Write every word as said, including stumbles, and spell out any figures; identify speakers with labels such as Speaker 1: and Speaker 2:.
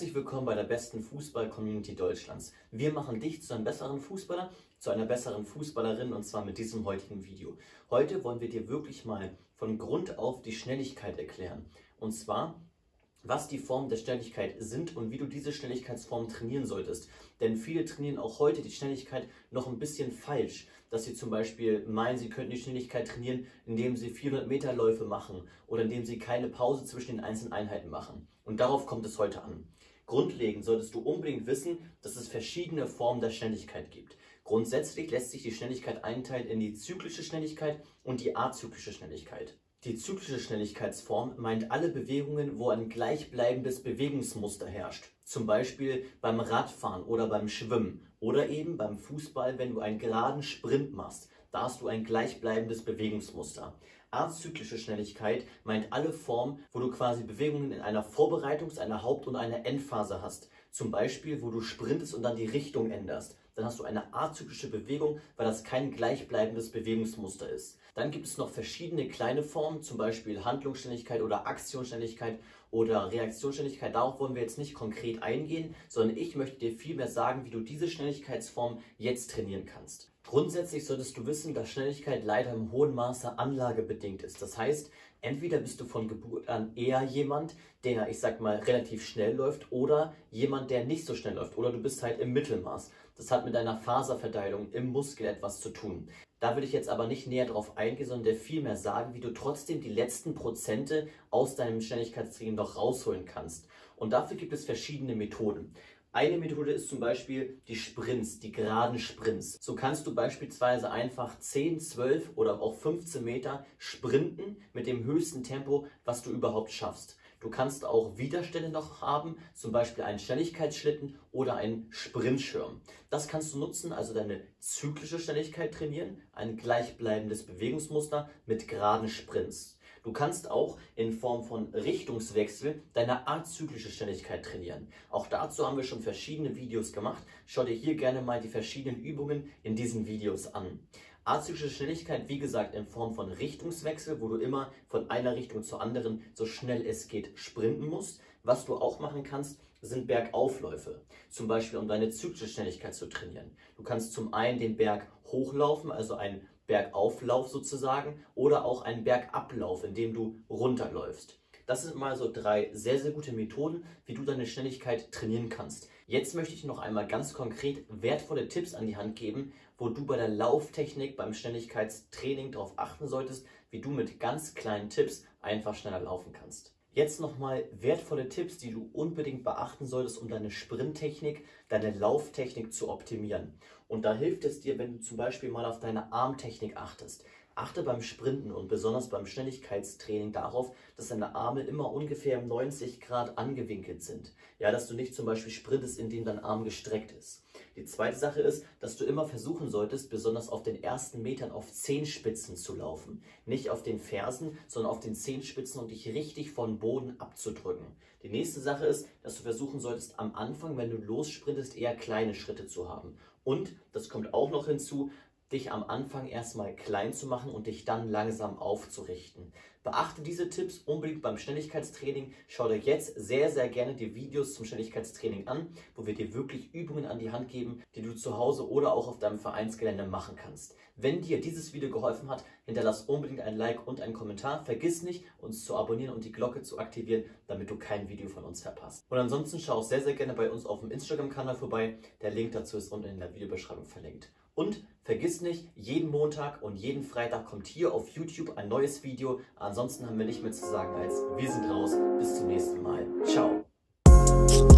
Speaker 1: Herzlich willkommen bei der besten Fußball-Community Deutschlands. Wir machen dich zu einem besseren Fußballer, zu einer besseren Fußballerin, und zwar mit diesem heutigen Video. Heute wollen wir dir wirklich mal von Grund auf die Schnelligkeit erklären. Und zwar, was die Formen der Schnelligkeit sind und wie du diese Schnelligkeitsformen trainieren solltest. Denn viele trainieren auch heute die Schnelligkeit noch ein bisschen falsch. Dass sie zum Beispiel meinen, sie könnten die Schnelligkeit trainieren, indem sie vierhundert Meter Läufe machen oder indem sie keine Pause zwischen den einzelnen Einheiten machen. Und darauf kommt es heute an. Grundlegend solltest du unbedingt wissen, dass es verschiedene Formen der Schnelligkeit gibt. Grundsätzlich lässt sich die Schnelligkeit einteilen in die zyklische Schnelligkeit und die azyklische Schnelligkeit. Die zyklische Schnelligkeitsform meint alle Bewegungen, wo ein gleichbleibendes Bewegungsmuster herrscht. Zum Beispiel beim Radfahren oder beim Schwimmen oder eben beim Fußball, wenn du einen geraden Sprint machst. Da hast du ein gleichbleibendes Bewegungsmuster. Azyklische Schnelligkeit meint alle Formen, wo du quasi Bewegungen in einer Vorbereitungs-, einer Haupt- und einer Endphase hast. Zum Beispiel, wo du sprintest und dann die Richtung änderst. Dann hast du eine azyklische Bewegung, weil das kein gleichbleibendes Bewegungsmuster ist. Dann gibt es noch verschiedene kleine Formen, zum Beispiel Handlungsschnelligkeit oder Aktionsschnelligkeit oder Reaktionsschnelligkeit. Darauf wollen wir jetzt nicht konkret eingehen, sondern ich möchte dir vielmehr sagen, wie du diese Schnelligkeitsform jetzt trainieren kannst. Grundsätzlich solltest du wissen, dass Schnelligkeit leider im hohen Maße anlagebedingt ist. Das heißt, entweder bist du von Geburt an eher jemand, der, ich sag mal, relativ schnell läuft, oder jemand, der nicht so schnell läuft, oder du bist halt im Mittelmaß. Das hat mit deiner Faserverteilung im Muskel etwas zu tun. Da will ich jetzt aber nicht näher drauf eingehen, sondern dir vielmehr sagen, wie du trotzdem die letzten Prozente aus deinem Schnelligkeitstraining noch rausholen kannst. Und dafür gibt es verschiedene Methoden. Eine Methode ist zum Beispiel die Sprints, die geraden Sprints. So kannst du beispielsweise einfach zehn, zwölf oder auch fünfzehn Meter sprinten mit dem höchsten Tempo, was du überhaupt schaffst. Du kannst auch Widerstände noch haben, zum Beispiel einen Schnelligkeitsschlitten oder einen Sprintschirm. Das kannst du nutzen, also deine zyklische Schnelligkeit trainieren, ein gleichbleibendes Bewegungsmuster mit geraden Sprints. Du kannst auch in Form von Richtungswechsel deine azyklische Schnelligkeit trainieren. Auch dazu haben wir schon verschiedene Videos gemacht. Schau dir hier gerne mal die verschiedenen Übungen in diesen Videos an. Azyklische Schnelligkeit, wie gesagt, in Form von Richtungswechsel, wo du immer von einer Richtung zur anderen so schnell es geht sprinten musst. Was du auch machen kannst, sind Bergaufläufe, zum Beispiel um deine zyklische Schnelligkeit zu trainieren. Du kannst zum einen den Berg hochlaufen, also einen Bergauflauf sozusagen, oder auch einen Bergablauf, indem du runterläufst. Das sind mal so drei sehr, sehr gute Methoden, wie du deine Schnelligkeit trainieren kannst. Jetzt möchte ich noch einmal ganz konkret wertvolle Tipps an die Hand geben, wo du bei der Lauftechnik, beim Schnelligkeitstraining darauf achten solltest, wie du mit ganz kleinen Tipps einfach schneller laufen kannst. Jetzt nochmal wertvolle Tipps, die du unbedingt beachten solltest, um deine Sprinttechnik, deine Lauftechnik zu optimieren. Und da hilft es dir, wenn du zum Beispiel mal auf deine Armtechnik achtest. Achte beim Sprinten und besonders beim Schnelligkeitstraining darauf, dass deine Arme immer ungefähr neunzig Grad angewinkelt sind. Ja, dass du nicht zum Beispiel sprintest, indem dein Arm gestreckt ist. Die zweite Sache ist, dass du immer versuchen solltest, besonders auf den ersten Metern auf Zehenspitzen zu laufen. Nicht auf den Fersen, sondern auf den Zehenspitzen und dich richtig von Boden abzudrücken. Die nächste Sache ist, dass du versuchen solltest, am Anfang, wenn du lossprintest, eher kleine Schritte zu haben. Und, das kommt auch noch hinzu, dich am Anfang erstmal klein zu machen und dich dann langsam aufzurichten. Beachte diese Tipps unbedingt beim Schnelligkeitstraining. Schau dir jetzt sehr, sehr gerne die Videos zum Schnelligkeitstraining an, wo wir dir wirklich Übungen an die Hand geben, die du zu Hause oder auch auf deinem Vereinsgelände machen kannst. Wenn dir dieses Video geholfen hat, hinterlass unbedingt ein Like und einen Kommentar. Vergiss nicht, uns zu abonnieren und die Glocke zu aktivieren, damit du kein Video von uns verpasst. Und ansonsten schau auch sehr, sehr gerne bei uns auf dem Instagram-Kanal vorbei. Der Link dazu ist unten in der Videobeschreibung verlinkt. Und vergiss nicht, jeden Montag und jeden Freitag kommt hier auf YouTube ein neues Video. Ansonsten haben wir nicht mehr zu sagen als wir sind raus. Bis zum nächsten Mal. Ciao.